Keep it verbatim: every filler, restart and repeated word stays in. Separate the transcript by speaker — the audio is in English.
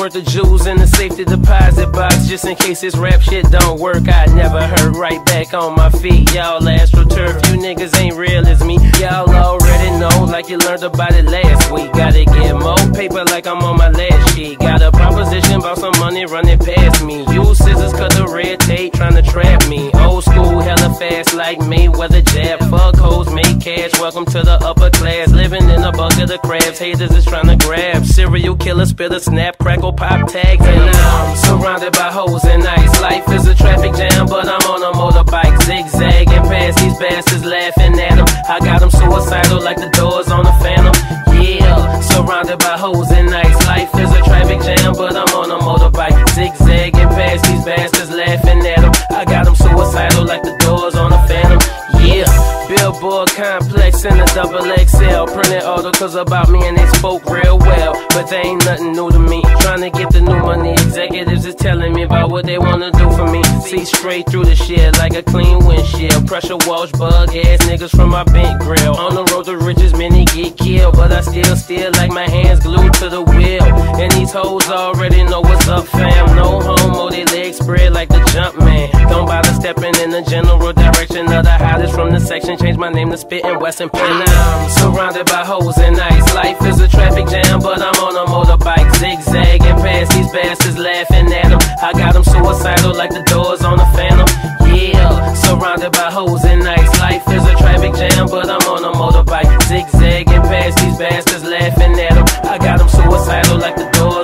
Speaker 1: worth of jewels in the safety deposit box, just in case this rap shit don't work. I never hurt, right back on my feet. Y'all astroturf, you niggas ain't real as me. Y'all already know, like you learned about it last week. Gotta get more paper like I'm on my last sheet. Got a proposition about some money running past me. Use scissors, cut the red tape, trying to trap me. Old school, hella fast like Mayweather jab. Fuck hoes, make cash, welcome to the upper class. Living in a bucket of crabs, haters is trying to grab. Serial killer, spitter, snap, crackle, pop tags. And I'm surrounded by hoes and ice. Life is a traffic jam, but I'm on a motorbike. Zig Zag and past these bastards laughing at them. I got them suicidal like the doors on a Phantom. Yeah, surrounded by hoes and ice. Life is a traffic jam, but I'm on a motorbike. Zig Zag and past these bastards laughing at them. I got them suicidal like the doors on a Phantom. Yeah, billboard complex in a double X L. Printed articles about me and they spoke real well, but they ain't nothing new to me. Trying to get the new money, executives is telling me about what they wanna do for me. See straight through the shit like a clean windshield. Pressure wash, bug ass niggas from my bent grill. On the road to riches, many get killed, but I still steal like my hands glued to the wheel. And these hoes already know what's up, fam. No homo, they legs spread like the jump man. Don't bother stepping in the general direction of the hottest from the section. Change my name to Spittin' Western Pin. I'm surrounded by hoes and ice. Life is a traffic jam, but I'm on a motorbike. Zig Zag and past these bastards laughing at them. I got them suicidal like the doors on a Phantom. Yeah, surrounded by hoes and ice. Life is a traffic jam, but I'm on a motorbike. Zig Zag and past these bastards laughing at them. I got them suicidal like the doors